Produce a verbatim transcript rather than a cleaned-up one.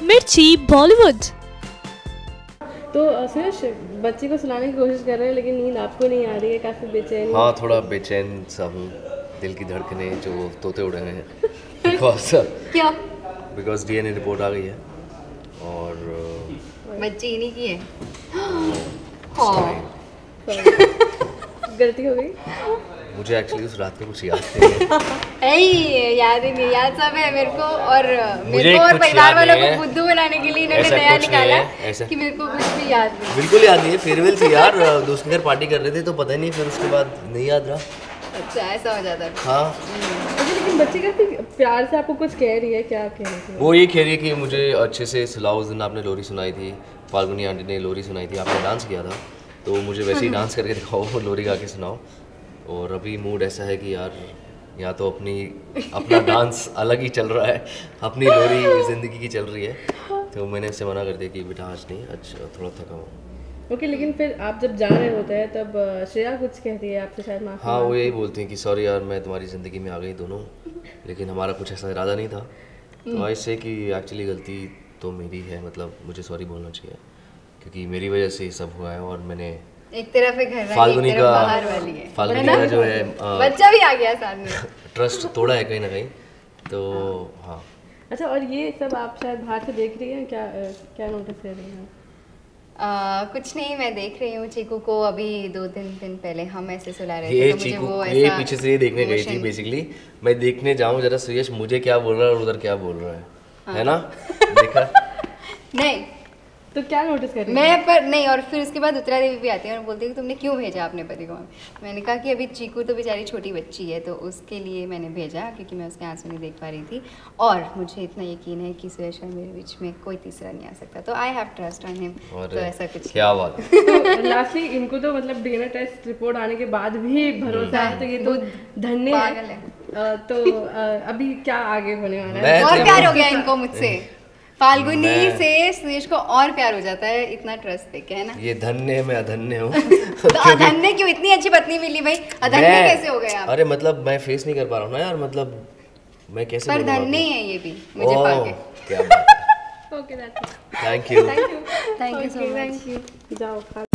मिर्ची बॉलीवुड। तो सुरेश, बच्ची को सुलाने की कोशिश कर रहे हैं लेकिन नींद आपको नहीं आ रही है, काफ़ी बेचैन। हाँ, थोड़ा बेचैन सा हूँ, दिल की धड़कनें जो तोते उड़ रहे हैं बिकॉज क्या बिकॉज डीएनए रिपोर्ट आ गई है और बच्ची इन्हीं की है। गलती हो गई। मुझे एक्चुअली उस रात में कुछ याद नहीं है। ऐ याद ही नहीं, याद सब है मेरे को और मुझे मेरे को और कुछ परिवार याद वालों नहीं को है। बुद्धू बनाने के लिए इन्होंने ऐसा नया कुछ नहीं निकाला है, ऐसा- कि मेरे को कुछ भी याद नहीं। बिल्कुल याद नहीं है, फेयरवेल थी यार, दोस्त के घर पार्टी कर रहे थे तो पता ही नहीं, फिर उसके बाद नहीं याद रहा। अच्छा, ऐसा हो जाता है। हाँ, अच्छा, लेकिन बच्ची काफ़ी प्यार से आपको कुछ कह रही है, क्या कह रही है? वो ये कह रही है कि मुझे अच्छे से सुलाओ। उस दिन आपने लोरी सुनाई थी, फाल्गुनी आंटी ने लोरी सुनाई थी, आपने डांस किया था, तो मुझे वैसे ही डांस करके दिखाओ, लोरी गा के सुनाओ। और अभी मूड ऐसा है कि यार या तो अपनी अपना डांस अलग ही चल रहा है, अपनी लोरी ज़िंदगी की चल रही है, तो मैंने उससे मना कर दिया कि बेटा आज नहीं, आज थोड़ा थका हुआ। ओके, लेकिन फिर आप जब जा रहे होते हैं तब श्रेया कुछ कहती है आपसे, शायद माफ़ी। हाँ, वो यही बोलती हैं कि सॉरी यार, मैं तुम्हारी ज़िंदगी में आ गई दोनों, लेकिन हमारा कुछ ऐसा इरादा नहीं था। तो ऐसे कि एक्चुअली गलती तो मेरी है, मतलब मुझे सॉरी बोलना चाहिए क्योंकि मेरी वजह से ये सब हुआ है। और मैंने एक तरफ है घर वाली, फाल्गुनी एक तरफ का बाहर वाली है, फाल्गुनी है ना? का जो है बच्चा भी आ गया साथ में। ट्रस्ट तोड़ा है कहीं ना कहीं, तो हाँ। अच्छा, और ये सब आप शायद बाहर से देख रही हैं, क्या अ, क्या नोटिस कर रही हैं? आ, कुछ नहीं, मैं देख रही हूँ चीकू को। अभी दो तीन दिन पहले हम ऐसे सुला रहे ये थे तो मुझे चीकू वो ये ऐसा पीछे से ये देखने गई थी emotion- बेसिकली, मैं देखने जाऊँ जरा सुयश मुझे क्या बोल रहा है और उधर क्या बोल रहा है, है ना? देखा? नहीं, तो क्या नोटिस कर रही हैं? मैं पर नहीं। और फिर उसके बाद उत्तरा देवी भी आती है और बोलती है कि तुमने क्यों भेजा अपने पति को। मैंने कहा कि अभी चीकू तो बेचारी छोटी बच्ची है, तो उसके लिए मैंने भेजा क्योंकि मैं उसके आंसू नहीं देख पा रही थी। और मुझे इतना यकीन है कि सुरेश और मेरे बीच में कोई तीसरा नहीं आ सकता, तो I have trust on him. तो ऐसा कुछ क्या बात है। तो लास्टली इनको तो मतलब डीएनए टेस्ट रिपोर्ट आने के बाद भी भरोसा है, तो ये तो धन्य पागल है। है। अ, तो अ, अभी क्या आगे होने वाला है? मैं और तो- प्यार हो गया इनको मुझसे। फाल्गुनी मैं- से सुरेश को और प्यार हो जाता है, इतना ट्रस्ट देखे, है ना? ये धन्य है, मैं अधन्य हूँ। तो अधन्य क्यों? इतनी अच्छी पत्नी मिली भाई, अधन्य मैं- कैसे हो गए आप? अरे मतलब मैं फेस नहीं कर पा रहा हूँ ना यार, मतलब मैं कैसे पर बोलूँगा धन्य आपको? है ये भी मुझे ओह, पाके। क्या बात है। Okay, that's it. Thank you. Thank you so much. Thank you. जाओ खा